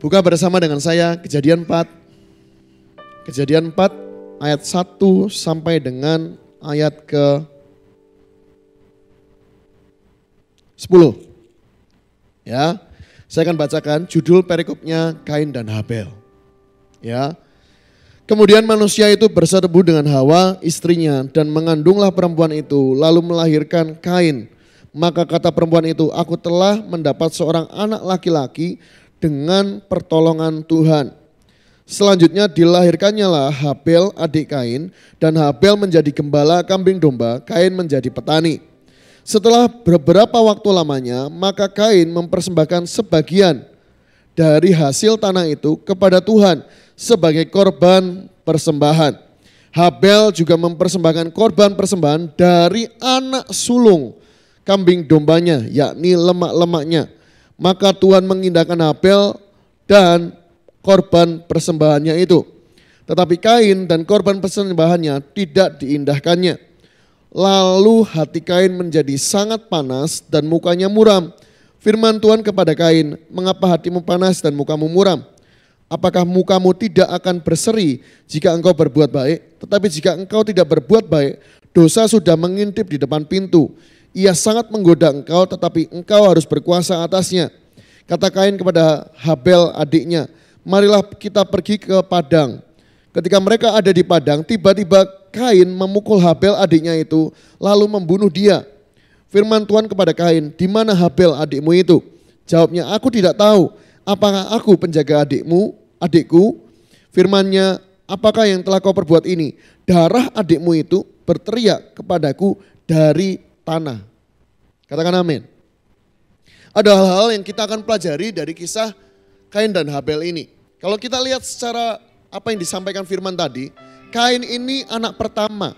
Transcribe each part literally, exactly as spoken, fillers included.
Buka bersama dengan saya Kejadian empat. Kejadian empat ayat satu sampai dengan ayat ke sepuluh. Ya. Saya akan bacakan judul perikopnya Kain dan Habel. Ya. Kemudian manusia itu bersetebu dengan Hawa istrinya dan mengandunglah perempuan itu lalu melahirkan Kain. Maka kata perempuan itu, aku telah mendapat seorang anak laki-laki dengan pertolongan Tuhan. Selanjutnya dilahirkannya lah Habel adik Kain, dan Habel menjadi gembala kambing domba, Kain menjadi petani. Setelah beberapa waktu lamanya, maka Kain mempersembahkan sebagian dari hasil tanah itu kepada Tuhan sebagai korban persembahan. Habel juga mempersembahkan korban persembahan dari anak sulung kambing dombanya, yakni lemak-lemaknya. Maka Tuhan mengindahkan Habel dan korban persembahannya itu. Tetapi Kain dan korban persembahannya tidak diindahkannya. Lalu hati Kain menjadi sangat panas dan mukanya muram. Firman Tuhan kepada Kain, mengapa hatimu panas dan mukamu muram? Apakah mukamu tidak akan berseri jika engkau berbuat baik? Tetapi jika engkau tidak berbuat baik, dosa sudah mengintip di depan pintu. Ia sangat menggoda engkau, tetapi engkau harus berkuasa atasnya. Kata Kain kepada Habel adiknya, marilah kita pergi ke padang. Ketika mereka ada di padang, tiba-tiba Kain memukul Habel adiknya itu, lalu membunuh dia. Firman Tuhan kepada Kain, di mana Habel adikmu itu? Jawabnya, aku tidak tahu. Apakah aku penjaga adikmu, adikku? Firman-Nya, apakah yang telah kau perbuat ini? Darah adikmu itu berteriak kepadaku dari tanah. Katakan amin. Ada hal-hal yang kita akan pelajari dari kisah Kain dan Habel ini. Kalau kita lihat secara apa yang disampaikan firman tadi, Kain ini anak pertama,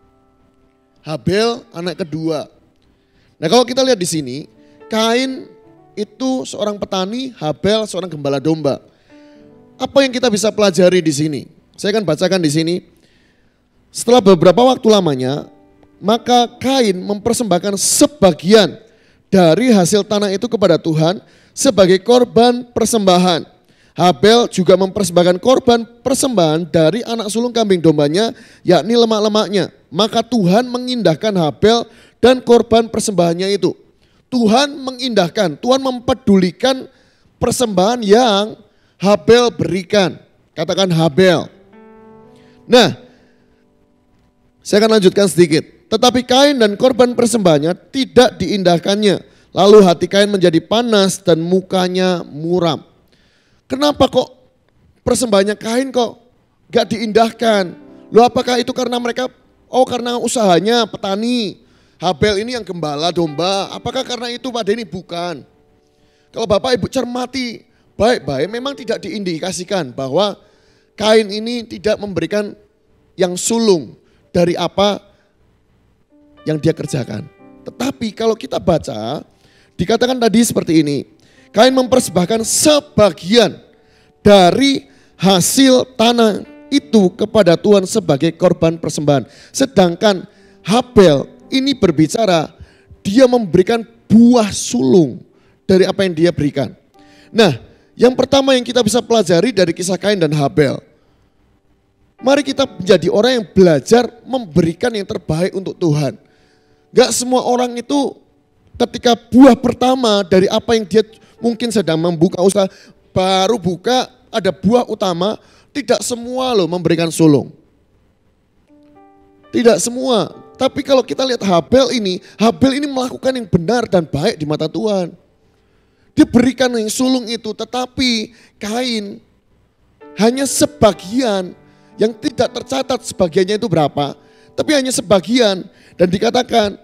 Habel anak kedua. Nah kalau kita lihat di sini, Kain itu seorang petani, Habel seorang gembala domba. Apa yang kita bisa pelajari di sini? Saya akan bacakan di sini. Setelah beberapa waktu lamanya, maka Kain mempersembahkan sebagian dari hasil tanah itu kepada Tuhan sebagai korban persembahan. Habel juga mempersembahkan korban persembahan dari anak sulung kambing dombanya, yakni lemak-lemaknya. Maka Tuhan mengindahkan Habel dan korban persembahannya itu. Tuhan mengindahkan, Tuhan mempedulikan persembahan yang Habel berikan. Katakan Habel. Nah, saya akan lanjutkan sedikit. Tetapi Kain dan korban persembahannya tidak diindahkannya. Lalu hati Kain menjadi panas dan mukanya muram. Kenapa kok persembahannya Kain kok gak diindahkan? Loh apakah itu karena mereka, oh karena usahanya petani. Habel ini yang gembala domba. Apakah karena itu Pak Denny? Bukan. Kalau Bapak Ibu cermati baik-baik memang tidak diindikasikan bahwa Kain ini tidak memberikan yang sulung dari apa yang dia kerjakan. Tetapi kalau kita baca, dikatakan tadi seperti ini. Kain mempersembahkan sebagian dari hasil tanah itu kepada Tuhan sebagai korban persembahan. Sedangkan Habel ini berbicara, dia memberikan buah sulung dari apa yang dia berikan. Nah, yang pertama yang kita bisa pelajari dari kisah Kain dan Habel. Mari kita menjadi orang yang belajar memberikan yang terbaik untuk Tuhan. Gak semua orang itu ketika buah pertama dari apa yang dia mungkin sedang membuka usaha, baru buka ada buah utama, tidak semua loh memberikan sulung. Tidak semua, tapi kalau kita lihat Habel ini, Habel ini melakukan yang benar dan baik di mata Tuhan. Dia berikan yang sulung itu, tetapi Kain hanya sebagian yang tidak tercatat sebagiannya itu berapa, tapi hanya sebagian. Dan dikatakan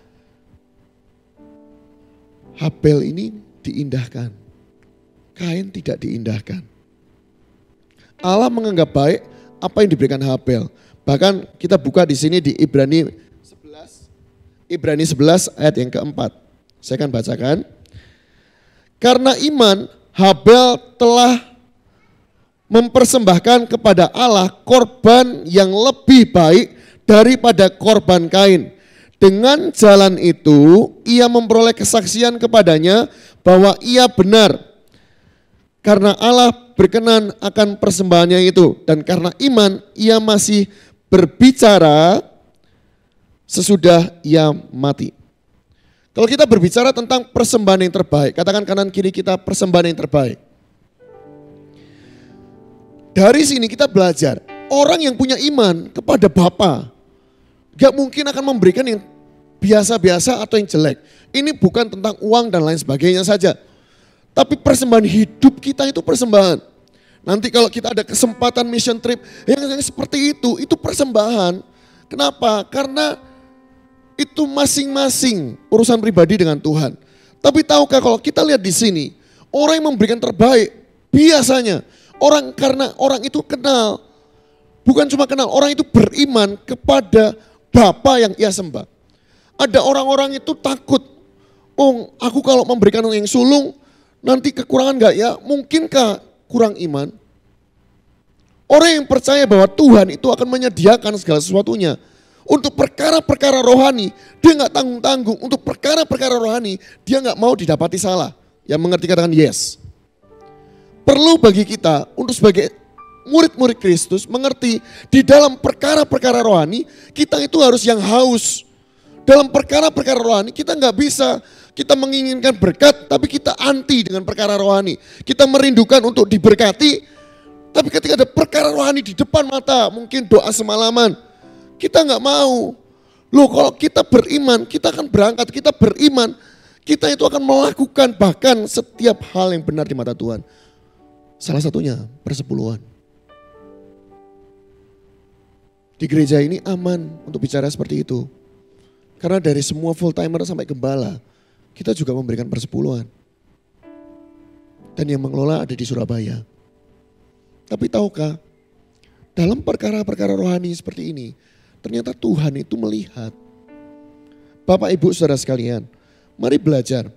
Habel ini diindahkan, Kain tidak diindahkan. Allah menganggap baik apa yang diberikan Habel. Bahkan kita buka di sini di Ibrani sebelas, Ibrani sebelas ayat yang keempat. Saya akan bacakan. Karena iman Habel telah mempersembahkan kepada Allah korban yang lebih baik daripada korban Kain. Dengan jalan itu ia memperoleh kesaksian kepadanya bahwa ia benar. Karena Allah berkenan akan persembahannya itu. Dan karena iman ia masih berbicara sesudah ia mati. Kalau kita berbicara tentang persembahan yang terbaik, katakan kanan kiri kita persembahan yang terbaik. Dari sini kita belajar, orang yang punya iman kepada Bapa gak mungkin akan memberikan yang biasa-biasa atau yang jelek. Ini bukan tentang uang dan lain sebagainya saja. Tapi persembahan hidup kita itu persembahan. Nanti kalau kita ada kesempatan mission trip yang, yang seperti itu, itu persembahan. Kenapa? Karena itu masing-masing urusan pribadi dengan Tuhan. Tapi tahukah kalau kita lihat di sini, orang yang memberikan terbaik biasanya orang karena orang itu kenal. Bukan cuma kenal, orang itu beriman kepada Bapa yang ia sembah. Ada orang-orang itu takut, oh aku kalau memberikan yang sulung nanti kekurangan gak ya? Mungkinkah kurang iman? Orang yang percaya bahwa Tuhan itu akan menyediakan segala sesuatunya. Untuk perkara-perkara rohani, dia gak tanggung-tanggung. Untuk perkara-perkara rohani, dia gak mau didapati salah. Yang mengerti katakan yes. Perlu bagi kita untuk sebagai murid-murid Kristus mengerti di dalam perkara-perkara rohani, kita itu harus yang haus. Dalam perkara-perkara rohani kita gak bisa, kita menginginkan berkat tapi kita anti dengan perkara rohani. Kita merindukan untuk diberkati, tapi ketika ada perkara rohani di depan mata, mungkin doa semalaman, kita gak mau. Loh kalau kita beriman, kita akan berangkat, kita beriman, kita itu akan melakukan bahkan setiap hal yang benar di mata Tuhan. Salah satunya persepuluhan. Di gereja ini aman untuk bicara seperti itu. Karena dari semua full timer sampai gembala, kita juga memberikan persepuluhan. Dan yang mengelola ada di Surabaya. Tapi tahukah, dalam perkara-perkara rohani seperti ini, ternyata Tuhan itu melihat. Bapak Ibu saudara sekalian, mari belajar.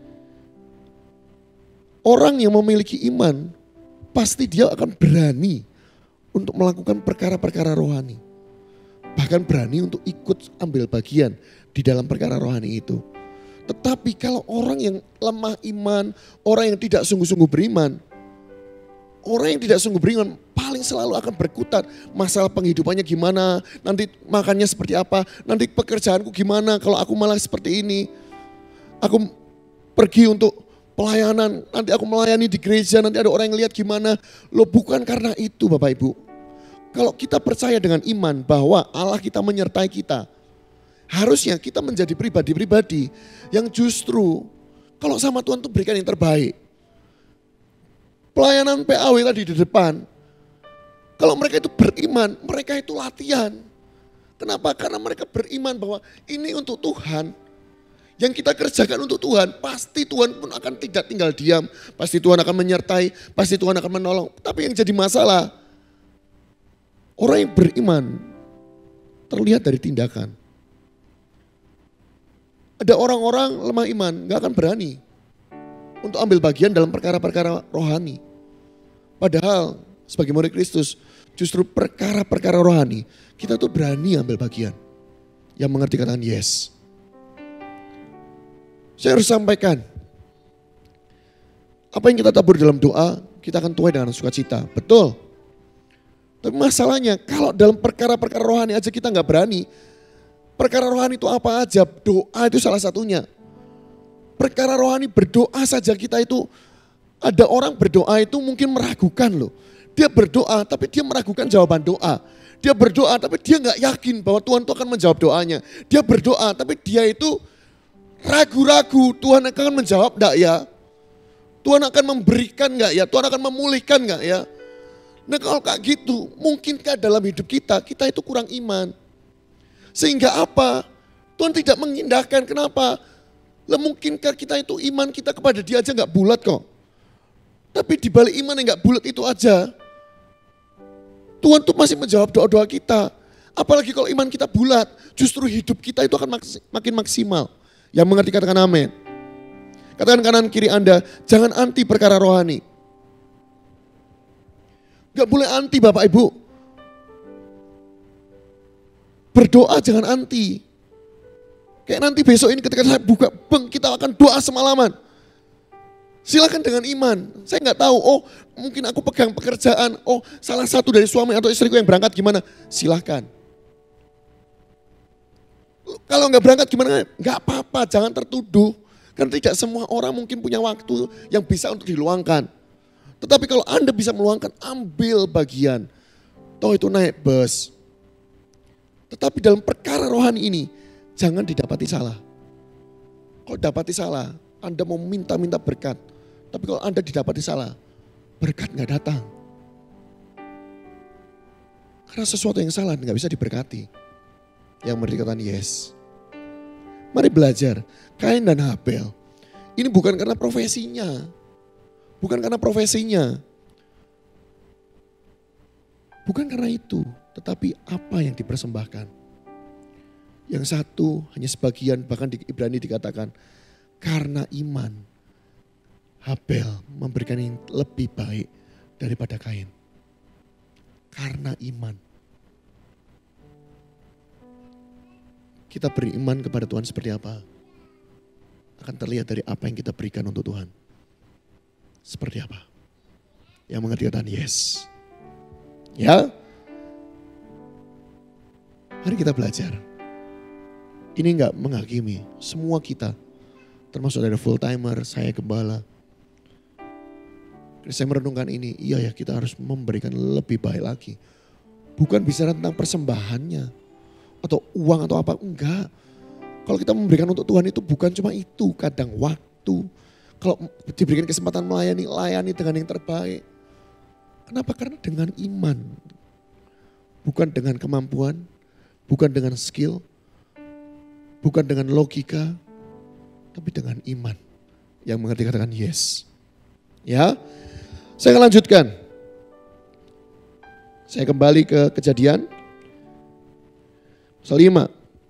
Orang yang memiliki iman, pasti dia akan berani untuk melakukan perkara-perkara rohani. Bahkan berani untuk ikut ambil bagian di dalam perkara rohani itu. Tetapi kalau orang yang lemah iman, orang yang tidak sungguh-sungguh beriman, orang yang tidak sungguh beriman paling selalu akan berkutat. Masalah penghidupannya gimana, nanti makannya seperti apa, nanti pekerjaanku gimana kalau aku malah seperti ini. Aku pergi untuk pelayanan, nanti aku melayani di gereja, nanti ada orang yang lihat gimana. Loh bukan karena itu Bapak Ibu. Kalau kita percaya dengan iman bahwa Allah kita menyertai kita, harusnya kita menjadi pribadi-pribadi yang justru kalau sama Tuhan tuh berikan yang terbaik. Pelayanan P A W tadi di depan, kalau mereka itu beriman, mereka itu latihan. Kenapa? Karena mereka beriman bahwa ini untuk Tuhan. Yang kita kerjakan untuk Tuhan, pasti Tuhan pun akan tidak tinggal diam. Pasti Tuhan akan menyertai, pasti Tuhan akan menolong. Tapi yang jadi masalah, orang yang beriman terlihat dari tindakan. Ada orang-orang lemah iman, gak akan berani untuk ambil bagian dalam perkara-perkara rohani. Padahal sebagai murid Kristus, justru perkara-perkara rohani, kita tuh berani ambil bagian. Yang mengerti katakan yes. Saya harus sampaikan, apa yang kita tabur dalam doa, kita akan tuai dengan sukacita. Betul. Tapi masalahnya kalau dalam perkara-perkara rohani aja kita gak berani. Perkara rohani itu apa aja? Doa itu salah satunya. Perkara rohani berdoa saja kita itu, ada orang berdoa itu mungkin meragukan loh. Dia berdoa tapi dia meragukan jawaban doa. Dia berdoa tapi dia gak yakin bahwa Tuhan itu akan menjawab doanya. Dia berdoa tapi dia itu ragu-ragu, Tuhan akan menjawab enggak ya? Tuhan akan memberikan enggak ya? Tuhan akan memulihkan enggak ya? Nah kalau kayak gitu, mungkinkah dalam hidup kita, kita itu kurang iman? Sehingga apa? Tuhan tidak mengindahkan, kenapa? Lah mungkinkah kita itu iman kita kepada dia aja enggak bulat kok? Tapi di balik iman yang enggak bulat itu aja, Tuhan tuh masih menjawab doa-doa kita. Apalagi kalau iman kita bulat, justru hidup kita itu akan makin maksimal. Yang mengerti katakan amin. Katakan kanan kiri Anda, jangan anti perkara rohani. Gak boleh anti Bapak Ibu. Berdoa jangan anti. Kayak nanti besok ini ketika saya buka, beng kita akan doa semalaman. Silakan dengan iman. Saya nggak tahu, oh mungkin aku pegang pekerjaan, oh salah satu dari suami atau istriku yang berangkat gimana? Silahkan. Kalau nggak berangkat gimana? Nggak apa-apa, jangan tertuduh. Karena tidak semua orang mungkin punya waktu yang bisa untuk diluangkan. Tetapi kalau Anda bisa meluangkan, ambil bagian. Toh itu naik bus. Tetapi dalam perkara rohani ini, jangan didapati salah. Kalau dapati salah, Anda mau minta-minta berkat. Tapi kalau Anda didapati salah, berkat nggak datang. Karena sesuatu yang salah nggak bisa diberkati. Yang berdikatan yes. Mari belajar. Kain dan Habel. Ini bukan karena profesinya. Bukan karena profesinya. Bukan karena itu. Tetapi apa yang dipersembahkan. Yang satu hanya sebagian, bahkan di Ibrani dikatakan. Karena iman. Habel memberikan yang lebih baik daripada Kain. Karena iman. Kita beriman kepada Tuhan seperti apa? Akan terlihat dari apa yang kita berikan untuk Tuhan. Seperti apa? Yang mengerti kata yes. Ya? Mari kita belajar. Ini enggak menghakimi. Semua kita. Termasuk dari full timer, saya gembala. Saya merenungkan ini. Iya ya, kita harus memberikan lebih baik lagi. Bukan bicara tentang persembahannya. Atau uang atau apa. Enggak. Kalau kita memberikan untuk Tuhan itu bukan cuma itu. Kadang waktu. Kalau diberikan kesempatan melayani, layani dengan yang terbaik. Kenapa? Karena dengan iman. Bukan dengan kemampuan. Bukan dengan skill. Bukan dengan logika. Tapi dengan iman. Yang mengerti katakan yes. Ya. Saya akan lanjutkan. Saya kembali ke Kejadian. Pasal lima.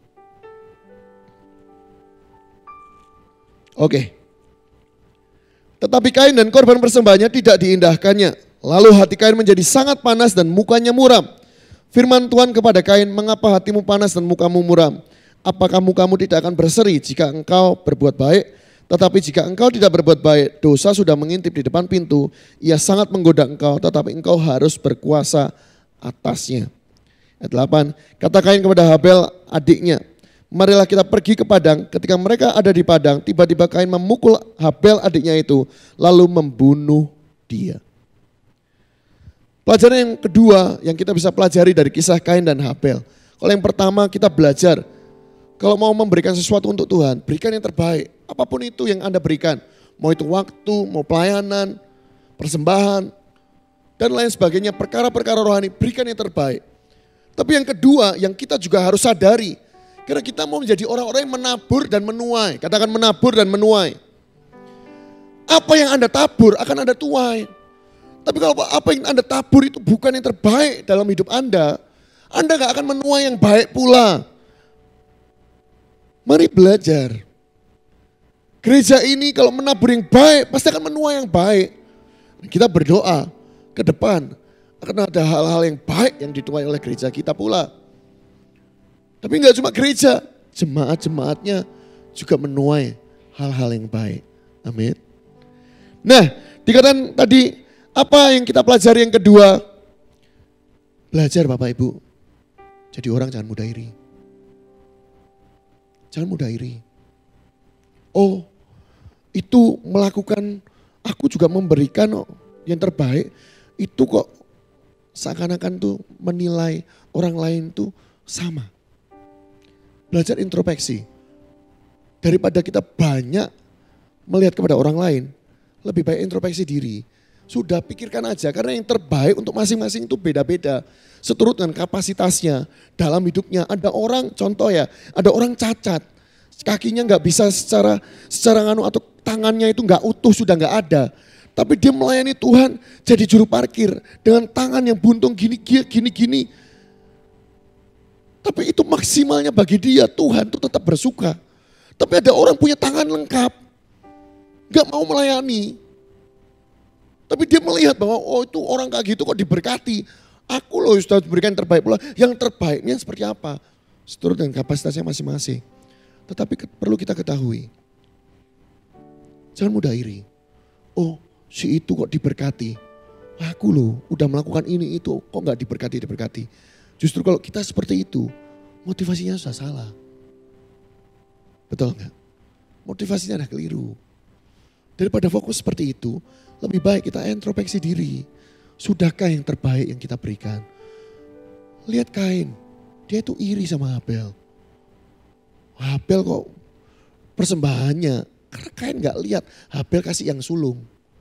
Oke. Tetapi Kain dan korban persembahannya tidak diindahkannya. Lalu hati Kain menjadi sangat panas dan mukanya muram. Firman Tuhan kepada Kain, mengapa hatimu panas dan mukamu muram? Apakah mukamu tidak akan berseri jika engkau berbuat baik? Tetapi jika engkau tidak berbuat baik, dosa sudah mengintip di depan pintu. Ia sangat menggoda engkau, tetapi engkau harus berkuasa atasnya. Ayat delapan, kata Kain kepada Habel adiknya, marilah kita pergi ke padang. Ketika mereka ada di padang, tiba-tiba Kain memukul Habel adiknya itu, lalu membunuh dia. Pelajaran yang kedua yang kita bisa pelajari dari kisah Kain dan Habel. Kalau yang pertama kita belajar, kalau mau memberikan sesuatu untuk Tuhan, berikan yang terbaik. Apapun itu yang Anda berikan, mau itu waktu, mau pelayanan, persembahan, dan lain sebagainya, perkara-perkara rohani, berikan yang terbaik. Tapi yang kedua yang kita juga harus sadari, karena kita mau menjadi orang-orang yang menabur dan menuai. Katakan menabur dan menuai. Apa yang Anda tabur akan Anda tuai. Tapi kalau apa yang Anda tabur itu bukan yang terbaik dalam hidup Anda, Anda gak akan menuai yang baik pula. Mari belajar. Gereja ini kalau menabur yang baik, pasti akan menuai yang baik. Kita berdoa ke depan, akan ada hal-hal yang baik yang dituai oleh gereja kita pula. Tapi enggak cuma gereja, jemaat-jemaatnya juga menuai hal-hal yang baik. Amin. Nah, dikatakan tadi, apa yang kita pelajari yang kedua? Belajar Bapak Ibu, jadi orang jangan mudah iri. Jangan mudah iri. Oh, itu melakukan, aku juga memberikan yang terbaik, itu kok seakan-akan tuh menilai orang lain tuh sama. Belajar introspeksi. Daripada kita banyak melihat kepada orang lain, lebih baik introspeksi diri. Sudah pikirkan aja, karena yang terbaik untuk masing-masing itu beda-beda. Seturut dengan kapasitasnya dalam hidupnya. Ada orang, contoh ya, ada orang cacat. Kakinya nggak bisa secara secara nganu atau tangannya itu nggak utuh, sudah nggak ada. Tapi dia melayani Tuhan jadi juru parkir dengan tangan yang buntung gini gini gini. Tapi itu maksimalnya bagi dia, Tuhan itu tetap bersuka. Tapi ada orang punya tangan lengkap, nggak mau melayani. Tapi dia melihat bahwa oh itu orang kayak gitu kok diberkati. Aku loh sudah diberikan yang terbaik pula. Yang terbaiknya seperti apa? Seturut dengan kapasitasnya masing-masing. Tetapi perlu kita ketahui, jangan mudah iri. oh si itu kok diberkati. Aku loh udah melakukan ini itu kok gak diberkati, diberkati. Justru kalau kita seperti itu motivasinya sudah salah. Betul gak? Motivasinya udah keliru. Daripada fokus seperti itu, lebih baik kita introspeksi diri. Sudahkah yang terbaik yang kita berikan? Lihat Kain, dia itu iri sama Habel. Habel kok persembahannya, karena Kain gak lihat Habel kasih yang sulung.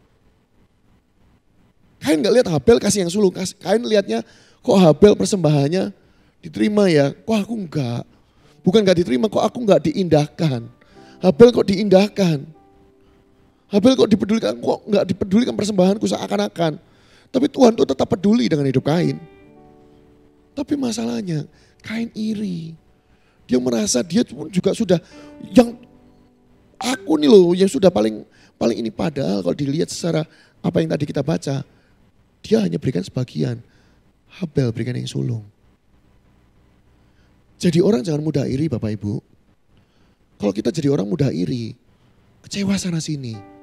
Kain gak lihat Habel kasih yang sulung, Kain lihatnya kok Habel persembahannya diterima ya, kok aku enggak. Bukan gak diterima, kok aku enggak diindahkan. Habel kok diindahkan. Habel kok dipedulikan, kok enggak dipedulikan persembahanku seakan-akan. Tapi Tuhan tuh tetap peduli dengan hidup Kain. Tapi masalahnya Kain iri. Dia merasa dia pun juga sudah yang aku nih loh yang sudah paling paling ini, padahal kalau dilihat secara apa yang tadi kita baca, dia hanya berikan sebagian. Habel berikan yang sulung. Jadi orang jangan mudah iri Bapak Ibu. Kalau kita jadi orang mudah iri, kecewa sana sini.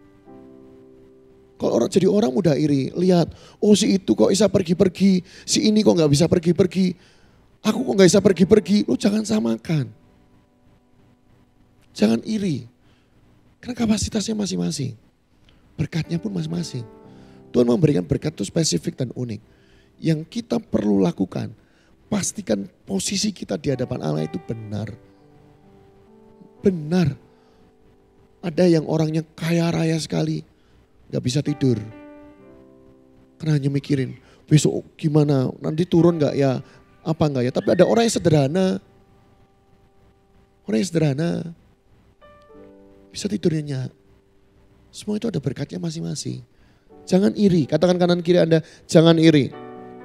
Kalau orang jadi orang mudah iri, lihat, oh si itu kok bisa pergi-pergi, si ini kok gak bisa pergi-pergi, aku kok gak bisa pergi-pergi, lu jangan samakan. Jangan iri, karena kapasitasnya masing-masing, berkatnya pun masing-masing. Tuhan memberikan berkat itu spesifik dan unik. Yang kita perlu lakukan, pastikan posisi kita di hadapan Allah itu benar. Benar. Ada yang orangnya kaya raya sekali, gak bisa tidur. Karena hanya mikirin, besok gimana, nanti turun gak ya, apa enggak ya. Tapi ada orang yang sederhana. Orang yang sederhana, bisa tidurnya nyenyak. Semua itu ada berkatnya masing-masing. Jangan iri, katakan kanan kiri Anda, jangan iri.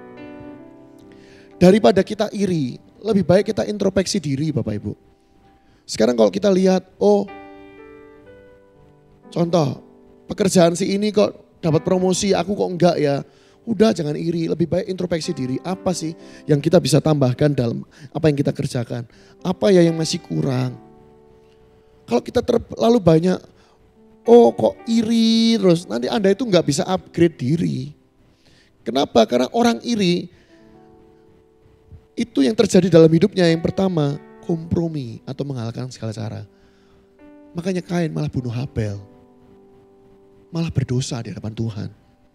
Daripada kita iri, lebih baik kita introspeksi diri Bapak Ibu. Sekarang kalau kita lihat, oh contoh, pekerjaan si ini kok dapat promosi, aku kok enggak ya. Udah jangan iri, lebih baik introspeksi diri. Apa sih yang kita bisa tambahkan dalam apa yang kita kerjakan. Apa ya yang masih kurang. Kalau kita terlalu banyak, oh kok iri terus, nanti Anda itu enggak bisa upgrade diri. Kenapa? Karena orang iri, itu yang terjadi dalam hidupnya yang pertama, kompromi atau mengalahkan segala cara. Makanya Kain malah bunuh Habel. Malah berdosa di hadapan Tuhan.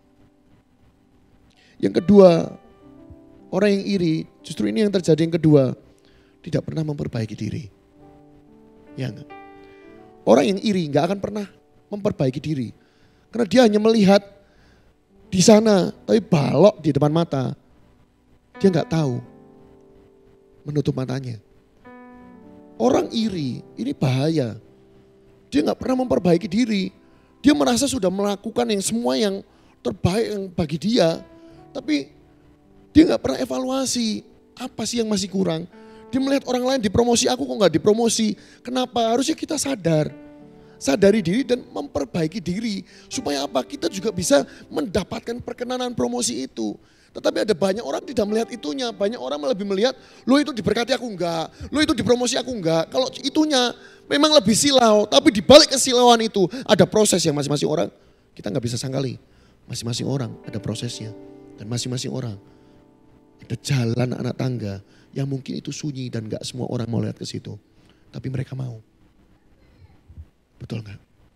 Yang kedua, orang yang iri, justru ini yang terjadi yang kedua, tidak pernah memperbaiki diri. Ya enggak? Orang yang iri enggak akan pernah memperbaiki diri. Karena dia hanya melihat di sana, tapi balok di depan mata. Dia enggak tahu, menutup matanya. Orang iri, ini bahaya. Dia enggak pernah memperbaiki diri. Dia merasa sudah melakukan yang semua yang terbaik yang bagi dia. Tapi dia gak pernah evaluasi. Apa sih yang masih kurang. Dia melihat orang lain dipromosi, aku kok gak dipromosi. Kenapa? Harusnya kita sadar. Sadari diri dan memperbaiki diri. Supaya apa? Kita juga bisa mendapatkan perkenanan promosi itu. Tetapi ada banyak orang tidak melihat itunya. Banyak orang lebih melihat, lo itu diberkati aku enggak. Lo itu dipromosi aku enggak. Kalau itunya memang lebih silau. Tapi di balik kesilauan itu ada proses yang masing-masing orang. Kita nggak bisa sangkali. Masing-masing orang ada prosesnya. Dan masing-masing orang ada jalan anak tangga. Yang mungkin itu sunyi dan gak semua orang mau lihat ke situ. Tapi mereka mau. Betul nggak?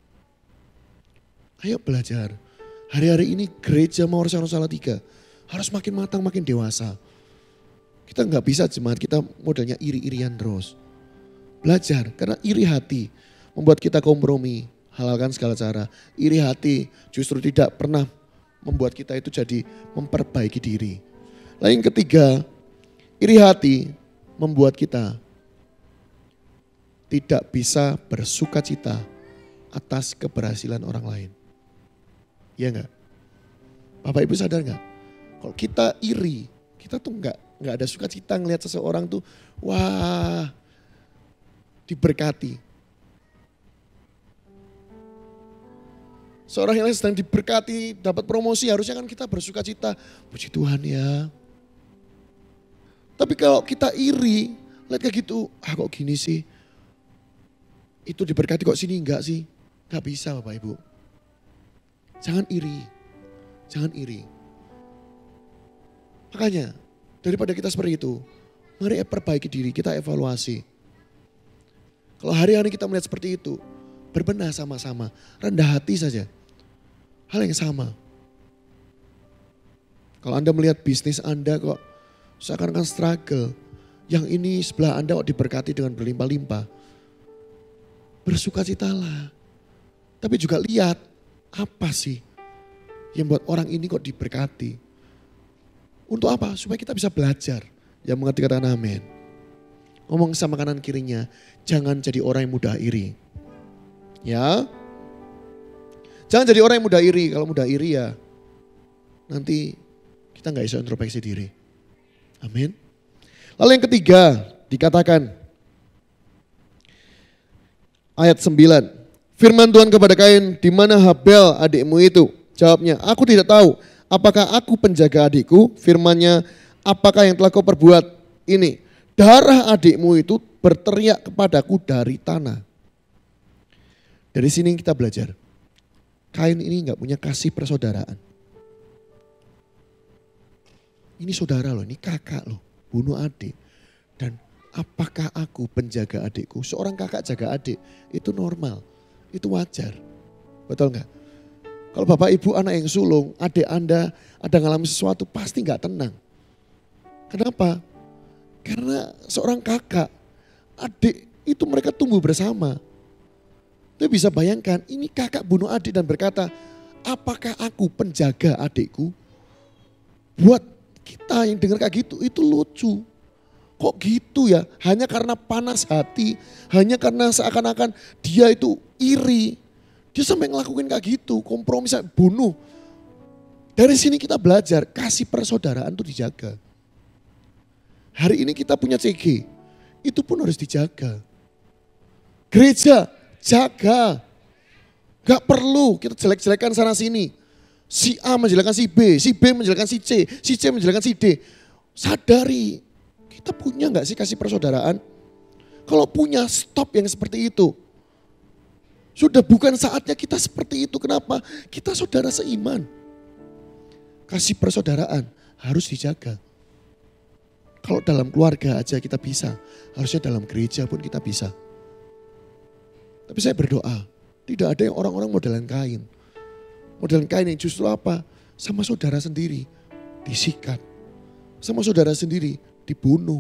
Ayo belajar. Hari-hari ini gereja Mawar Salatiga harus makin matang, makin dewasa. Kita nggak bisa jemaat kita modelnya iri-irian terus. Belajar, karena iri hati membuat kita kompromi, halalkan segala cara. Iri hati justru tidak pernah membuat kita itu jadi memperbaiki diri. Lalu yang ketiga, iri hati membuat kita tidak bisa bersuka cita atas keberhasilan orang lain. Iya enggak? Bapak Ibu sadar enggak? Kalau kita iri, kita tuh enggak, enggak ada sukacita ngelihat seseorang tuh, wah diberkati. Seorang yang sedang diberkati, dapat promosi, harusnya kan kita bersukacita. Puji Tuhan ya. Tapi kalau kita iri, lihat kayak gitu, ah kok gini sih. Itu diberkati kok sini enggak sih? Enggak bisa Bapak Ibu. Jangan iri. Jangan iri. Makanya daripada kita seperti itu, mari perbaiki diri, kita evaluasi. Kalau hari-hari kita melihat seperti itu, berbenah sama-sama, rendah hati saja. Hal yang sama. Kalau Anda melihat bisnis Anda kok seakan-akan struggle, yang ini sebelah Anda kok diberkati dengan berlimpah-limpah. Bersukacitalah. Tapi juga lihat, apa sih yang buat orang ini kok diberkati. Untuk apa? Supaya kita bisa belajar. Yang mengerti katakan amin. Ngomong sama kanan kirinya, jangan jadi orang yang mudah iri. Ya. Jangan jadi orang yang mudah iri. Kalau mudah iri ya nanti kita gak bisa introspeksi diri. Amin. Lalu yang ketiga dikatakan ayat sembilan. Firman Tuhan kepada Kain, di mana Habel adikmu itu? Jawabnya, aku tidak tahu. Apakah aku penjaga adikku? Firmannya, apakah yang telah kau perbuat ini? Darah adikmu itu berteriak kepadaku dari tanah. Dari sini kita belajar. Kain ini gak punya kasih persaudaraan. Ini saudara loh, ini kakak loh, bunuh adik. Dan apakah aku penjaga adikku? Seorang kakak jaga adik, itu normal, itu wajar. Betul gak? Kalau bapak ibu anak yang sulung, adik Anda ada ngalami sesuatu pasti gak tenang. Kenapa? Karena seorang kakak, adik itu mereka tumbuh bersama. Dia bisa bayangkan ini kakak bunuh adik dan berkata, apakah aku penjaga adikku? Buat kita yang dengar kayak gitu, itu lucu. Kok gitu ya? Hanya karena panas hati, hanya karena seakan-akan dia itu iri. Dia sampai ngelakuin kayak gitu, kompromi, bunuh. Dari sini kita belajar, kasih persaudaraan itu dijaga. Hari ini kita punya C G, itu pun harus dijaga. Gereja, jaga. Gak perlu kita jelek-jelekan sana sini. Si A menjelekkan si B, si B menjelekkan si C, si C menjelekkan si D. Sadari, kita punya gak sih kasih persaudaraan? Kalau punya, stop yang seperti itu. Sudah bukan saatnya kita seperti itu. Kenapa? Kita saudara seiman. Kasih persaudaraan harus dijaga. Kalau dalam keluarga aja kita bisa, harusnya dalam gereja pun kita bisa. Tapi saya berdoa, tidak ada yang orang-orang modelan Kain. Modelan Kain yang justru apa? Sama saudara sendiri disikat. Sama saudara sendiri dibunuh.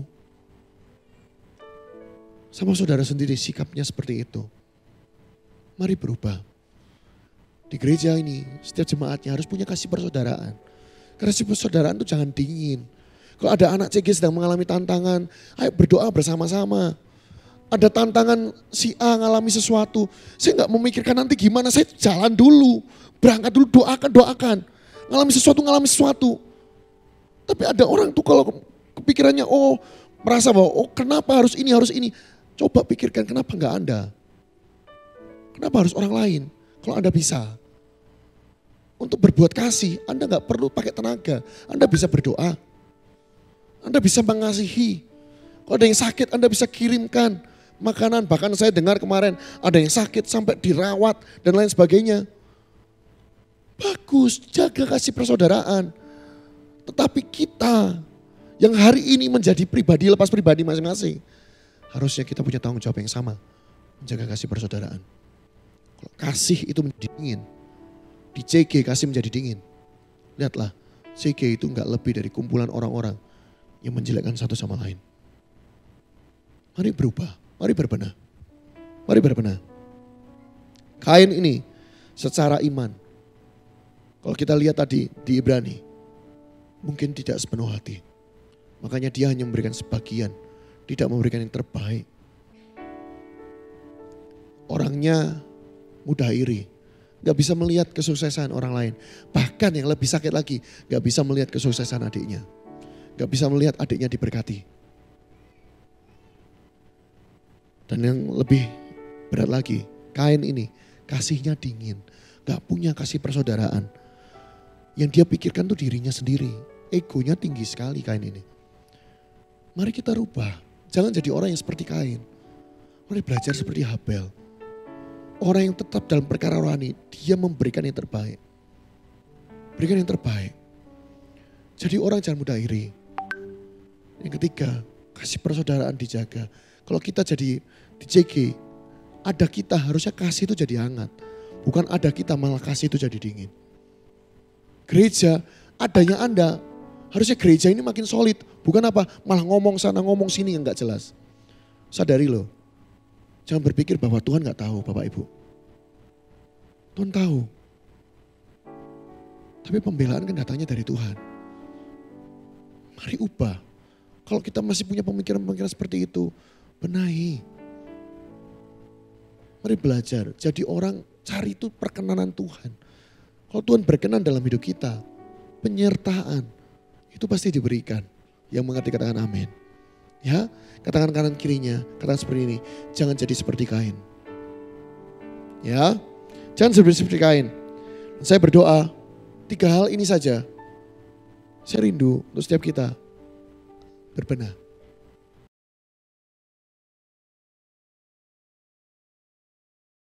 Sama saudara sendiri sikapnya seperti itu. Mari berubah. Di gereja ini setiap jemaatnya harus punya kasih persaudaraan. Kasih persaudaraan itu jangan dingin. Kalau ada anak C G sedang mengalami tantangan, ayo berdoa bersama-sama. Ada tantangan si A ngalami sesuatu, saya gak memikirkan nanti gimana, saya jalan dulu. Berangkat dulu, doakan, doakan. Ngalami sesuatu, ngalami sesuatu. Tapi ada orang tuh kalau kepikirannya, oh merasa bahwa oh kenapa harus ini, harus ini. Coba pikirkan kenapa gak Anda. Kenapa harus orang lain? Kalau Anda bisa. Untuk berbuat kasih, Anda gak perlu pakai tenaga. Anda bisa berdoa. Anda bisa mengasihi. Kalau ada yang sakit, Anda bisa kirimkan makanan. Bahkan saya dengar kemarin, ada yang sakit sampai dirawat dan lain sebagainya. Bagus, jaga kasih persaudaraan. Tetapi kita yang hari ini menjadi pribadi, lepas pribadi masing-masing. Harusnya kita punya tanggung jawab yang sama. Menjaga kasih persaudaraan. Kalau kasih itu menjadi dingin, di C G kasih menjadi dingin. Lihatlah, C G itu enggak lebih dari kumpulan orang-orang yang menjelekkan satu sama lain. Mari berubah, mari berbenah. Mari berbenah. Kain ini secara iman, kalau kita lihat tadi di Ibrani, mungkin tidak sepenuh hati. Makanya dia hanya memberikan sebagian, tidak memberikan yang terbaik. Orangnya mudah iri, gak bisa melihat kesuksesan orang lain. Bahkan yang lebih sakit lagi, gak bisa melihat kesuksesan adiknya. Gak bisa melihat adiknya diberkati. Dan yang lebih berat lagi, Kain ini kasihnya dingin. Gak punya kasih persaudaraan. Yang dia pikirkan tuh dirinya sendiri. Egonya tinggi sekali Kain ini. Mari kita rubah. Jangan jadi orang yang seperti Kain. Mari belajar seperti Habel. Orang yang tetap dalam perkara rohani, dia memberikan yang terbaik. Berikan yang terbaik. Jadi orang jangan mudah iri. Yang ketiga, kasih persaudaraan dijaga. Kalau kita jadi di J G, ada kita harusnya kasih itu jadi hangat. Bukan ada kita malah kasih itu jadi dingin. Gereja, adanya Anda, harusnya gereja ini makin solid. Bukan apa, malah ngomong sana ngomong sini yang gak jelas. Sadari loh, jangan berpikir bahwa Tuhan gak tahu Bapak Ibu. Tuhan tahu. Tapi pembelaan kan datangnya dari Tuhan. Mari ubah. Kalau kita masih punya pemikiran-pemikiran seperti itu, benahi. Mari belajar, jadi orang cari itu perkenanan Tuhan. Kalau Tuhan berkenan dalam hidup kita, penyertaan itu pasti diberikan. Yang mengerti katakan amin. Ya, katakan kanan kirinya, katakan seperti ini, jangan jadi seperti Kain. Ya, jangan seperti, seperti Kain. Saya berdoa, tiga hal ini saja. Saya rindu untuk setiap kita berbenah.